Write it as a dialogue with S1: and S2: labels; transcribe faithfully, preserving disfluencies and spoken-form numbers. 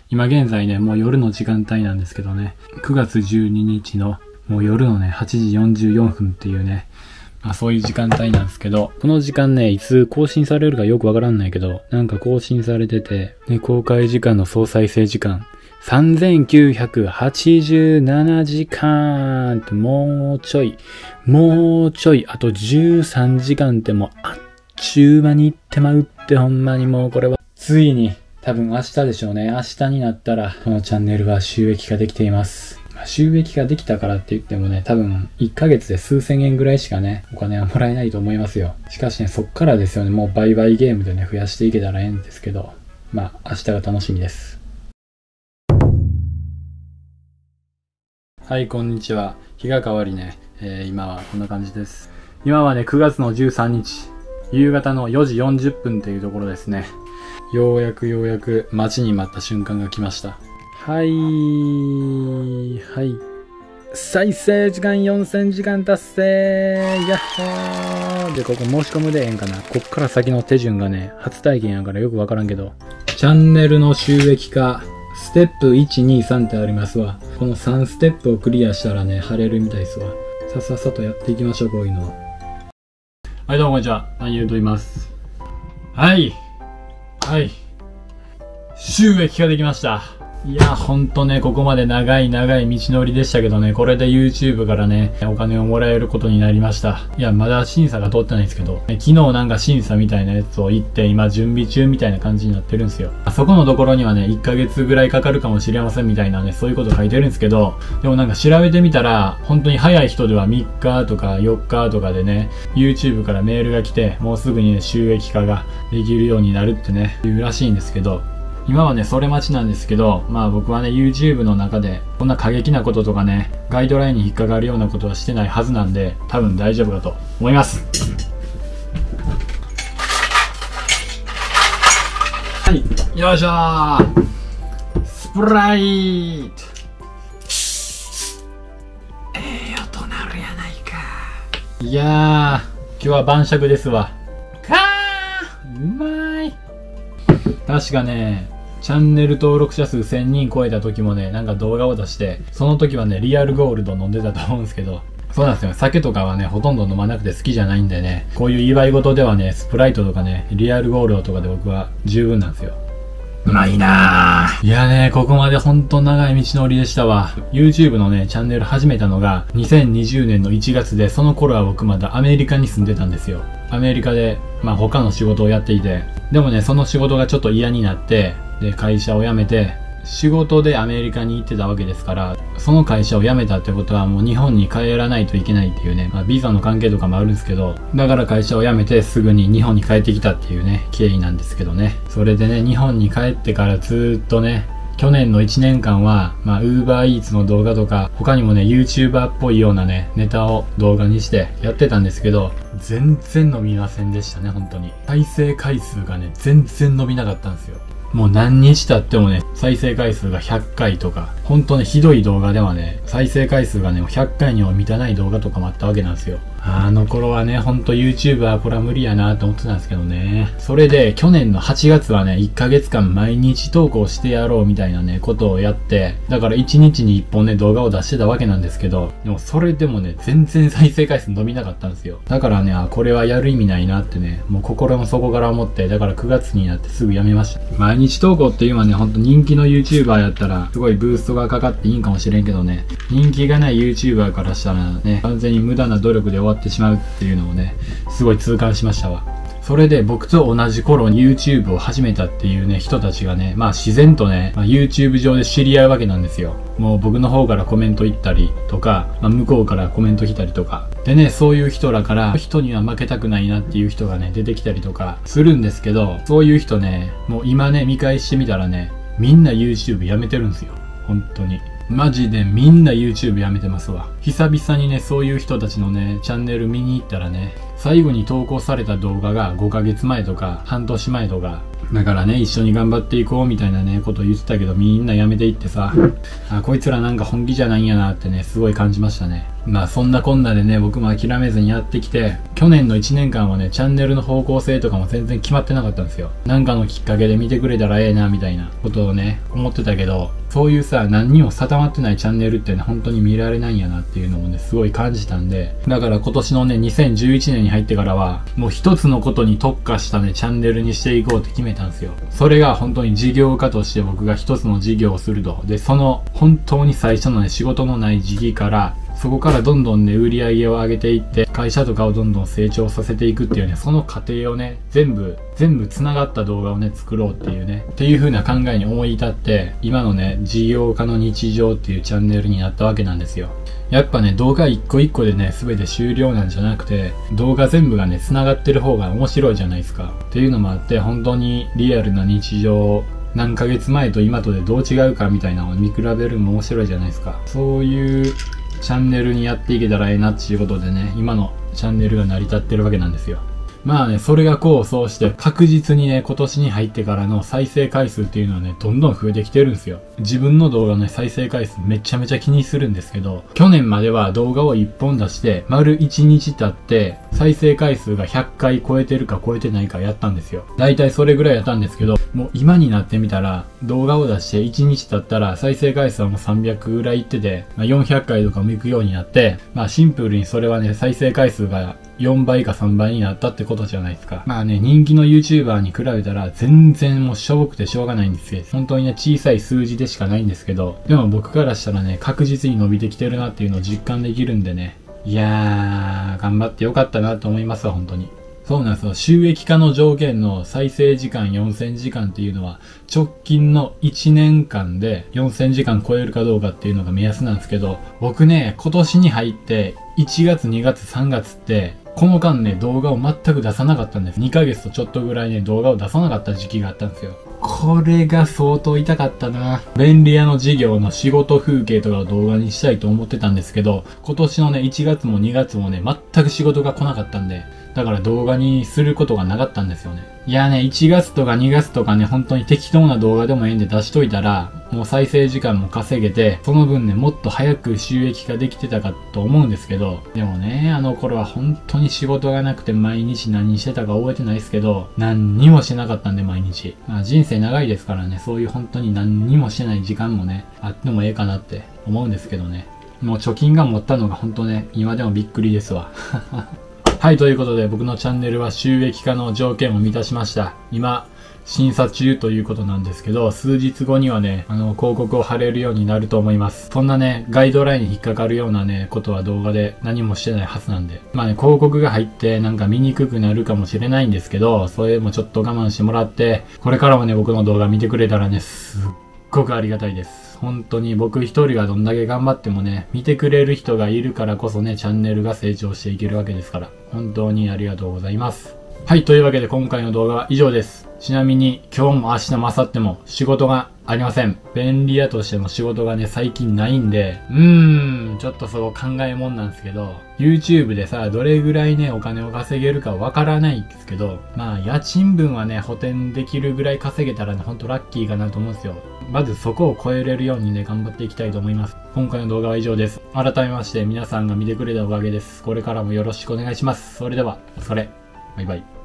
S1: 今現在ね、もう夜の時間帯なんですけどね、くがつじゅうににちのもう夜のね、はちじよんじゅうよんぷんっていうね、まあそういう時間帯なんですけど、この時間ね、いつ更新されるかよくわからんないけど、なんか更新されてて、ね、公開時間の総再生時間、さんぜんきゅうひゃくはちじゅうななじかんってもうちょい、もうちょい、あとじゅうさんじかんってもうあっちゅう間に行ってまうってほんまにもうこれは、ついに、多分明日でしょうね。明日になったら、このチャンネルは収益化できています。まあ、収益化できたからって言ってもね、多分いっかげつで数千円ぐらいしかね、お金はもらえないと思いますよ。しかしね、そっからですよね、もう売買ゲームでね、増やしていけたらええんですけど、まあ、明日が楽しみです。はい、こんにちは。日が変わりね、えー、今はこんな感じです。今はね、くがつのじゅうさんにち、夕方のよじよんじゅっぷんっていうところですね。ようやくようやく待ちに待った瞬間が来ました。はい、はい。再生時間よんせんじかん達成やっほーで、ここ申し込むでええんかな。こっから先の手順がね、初体験やからよくわからんけど。チャンネルの収益化、ステップいち、に、さんってありますわ。このさんステップをクリアしたらね、晴れるみたいですわ。さっさっさとやっていきましょう、こういうのは。はい、どうもこんにちは。何言うと言います。はい。はい。収益化できました。いや、ほんとね、ここまで長い長い道のりでしたけどね、これで YouTube からね、お金をもらえることになりました。いや、まだ審査が通ってないんですけど、昨日なんか審査みたいなやつを言って、今準備中みたいな感じになってるんですよ。そこのところにはね、いっかげつぐらいかかるかもしれませんみたいなね、そういうこと書いてるんですけど、でもなんか調べてみたら、本当に早い人ではみっかとかよっかとかでね、YouTube からメールが来て、もうすぐにね、収益化ができるようになるってね、言うらしいんですけど、今はね、それ待ちなんですけど、まあ僕はね、YouTube の中で、こんな過激なこととかね、ガイドラインに引っかかるようなことはしてないはずなんで、多分大丈夫かと思います。はい、よいしょースプライトええ音なるやないか。いやー、今日は晩酌ですわ。かーうまい。確かね、チャンネル登録者数せんにん超えた時もね、なんか動画を出して、その時はね、リアルゴールド飲んでたと思うんですけど、そうなんですよ。酒とかはね、ほとんど飲まなくて好きじゃないんでね、こういう祝い事ではね、スプライトとかね、リアルゴールドとかで僕は十分なんですよ。うまいなぁ。いやね、ここまでほんと長い道のりでしたわ。YouTube のね、チャンネル始めたのがにせんにじゅうねんのいちがつで、その頃は僕まだアメリカに住んでたんですよ。アメリカで、まあ他の仕事をやっていて、でもね、その仕事がちょっと嫌になって、で、会社を辞めて、仕事でアメリカに行ってたわけですから、その会社を辞めたってことはもう日本に帰らないといけないっていうね、まあビザの関係とかもあるんですけど、だから会社を辞めてすぐに日本に帰ってきたっていうね、経緯なんですけどね。それでね、日本に帰ってからずーっとね、去年のいちねんかんは、まあ、UberEats の動画とか、他にもね、YouTuber っぽいようなね、ネタを動画にしてやってたんですけど、全然伸びませんでしたね、本当に。再生回数がね、全然伸びなかったんですよ。もう何日経ってもね、再生回数がひゃっかいとか、ほんとね、ひどい動画ではね、再生回数がね、ひゃっかいにも満たない動画とかもあったわけなんですよ。あの頃はね、ほんと YouTuber これは無理やなと思ってたんですけどね。それで、去年のはちがつはね、いっかげつかん毎日投稿してやろうみたいなね、ことをやって、だからいちにちにいっぽんね、動画を出してたわけなんですけど、でもそれでもね、全然再生回数伸びなかったんですよ。だからね、あ、これはやる意味ないなってね、もう心の底から思って、だからくがつになってすぐやめました。毎日投稿っていうのはね、ほんと人気の YouTuber やったら、すごいブーストがかかっていいんかもしれんけどね、人気がない YouTuber からしたらね、完全に無駄な努力で終わってしまうっていうのをね、すごい痛感しましたわ。それで僕と同じ頃に YouTube を始めたっていうね、人たちがね、まあ自然とね、まあ、YouTube 上で知り合うわけなんですよ。もう僕の方からコメント言ったりとか、まあ、向こうからコメント来たりとか。でね、そういう人らから、人には負けたくないなっていう人がね、出てきたりとかするんですけど、そういう人ね、もう今ね、見返してみたらね、みんな YouTube やめてるんですよ。本当に。マジでみんな YouTube やめてますわ。久々にね、そういう人たちのね、チャンネル見に行ったらね、最後に投稿された動画がごかげつまえとか、半年前とか、だからね、一緒に頑張っていこうみたいなね、ことを言ってたけど、みんなやめていってさ、あ、こいつらなんか本気じゃないんやなってね、すごい感じましたね。 まあそんなこんなでね、僕も諦めずにやってきて、去年のいちねんかんはね、チャンネルの方向性とかも全然決まってなかったんですよ。なんかのきっかけで見てくれたらええな、みたいなことをね、思ってたけど、そういうさ、何にも定まってないチャンネルってね、本当に見られないんやなっていうのもね、すごい感じたんで、だから今年のね、にせんじゅういちねんに入ってからは、もう一つのことに特化したね、チャンネルにしていこうって決めたんですよ。それが本当に事業家として僕が一つの事業をすると。で、その本当に最初のね、仕事のない時期から、そこからどんどんね、売り上げを上げていって、会社とかをどんどん成長させていくっていうね、その過程をね、全部、全部繋がった動画をね、作ろうっていうね、っていう風な考えに思い至って、今のね、事業家の日常っていうチャンネルになったわけなんですよ。やっぱね、動画一個一個でね、全て終了なんじゃなくて、動画全部がね、繋がってる方が面白いじゃないですか。っていうのもあって、本当にリアルな日常、何ヶ月前と今とでどう違うかみたいなのを見比べるのも面白いじゃないですか。そういうチャンネルにやっていけたらええなっていうことでね、今のチャンネルが成り立ってるわけなんですよ。まあね、それがこうそうして確実にね、今年に入ってからの再生回数っていうのはね、どんどん増えてきてるんですよ。自分の動画のね、再生回数めちゃめちゃ気にするんですけど、去年までは動画をいっぽん出して、丸いちにち経って、再生回数がひゃっかい超えてるか超えてないかやったんですよ。だいたいそれぐらいやったんですけど、もう今になってみたら、動画を出していちにち経ったら再生回数はもうさんびゃくぐらいいってて、まあ、よんひゃっかいとかも行くようになって、まあシンプルにそれはね、再生回数がよんばいかさんばいになったってことじゃないですか。まあね、人気の YouTuber に比べたら全然もうしょぼくてしょうがないんですよ。本当にね、小さい数字でしかないんですけど、でも僕からしたらね、確実に伸びてきてるなっていうのを実感できるんでね、いやー、頑張ってよかったなと思いますわ、本当に。そうなんですよ。収益化の条件の再生時間よんせんじかんっていうのは、直近のいちねんかんでよんせんじかん超えるかどうかっていうのが目安なんですけど、僕ね、今年に入っていちがつ、にがつ、さんがつって、この間ね、動画を全く出さなかったんです。にかげつとちょっとぐらいね、動画を出さなかった時期があったんですよ。これが相当痛かったな。便利屋の事業の仕事風景とかを動画にしたいと思ってたんですけど、今年のね、いちがつもにがつもね、全く仕事が来なかったんで、だから動画にすることがなかったんですよね。いやね、いちがつとかにがつとかね、本当に適当な動画でもええんで出しといたら、もう再生時間も稼げて、その分ね、もっと早く収益化できてたかと思うんですけど、でもね、あの頃は本当に仕事がなくて毎日何してたか覚えてないですけど、何にもしてなかったんで毎日。まあ人生長いですからね、そういう本当に何にもしてない時間もね、あってもええかなって思うんですけどね。もう貯金が持ったのが本当ね、今でもびっくりですわ。はい、ということで僕のチャンネルは収益化の条件を満たしました。今、審査中ということなんですけど、数日後にはね、あの、広告を貼れるようになると思います。そんなね、ガイドラインに引っかかるようなね、ことは動画で何もしてないはずなんで。まあね、広告が入ってなんか見にくくなるかもしれないんですけど、それもちょっと我慢してもらって、これからもね、僕の動画見てくれたらね、すっごくありがたいです。本当に僕一人がどんだけ頑張ってもね、見てくれる人がいるからこそね、チャンネルが成長していけるわけですから、本当にありがとうございます。はい、というわけで今回の動画は以上です。ちなみに今日も明日も明後日も仕事がありません。便利屋としての仕事がね、最近ないんで、うーん、ちょっとそこ考えもんなんですけど、YouTube でさ、どれぐらいね、お金を稼げるかわからないんですけど、まあ、家賃分はね、補填できるぐらい稼げたらね、ほんとラッキーかなと思うんですよ。まずそこを超えれるようにね、頑張っていきたいと思います。今回の動画は以上です。改めまして皆さんが見てくれたおかげです。これからもよろしくお願いします。それでは、お疲れ。バイバイ。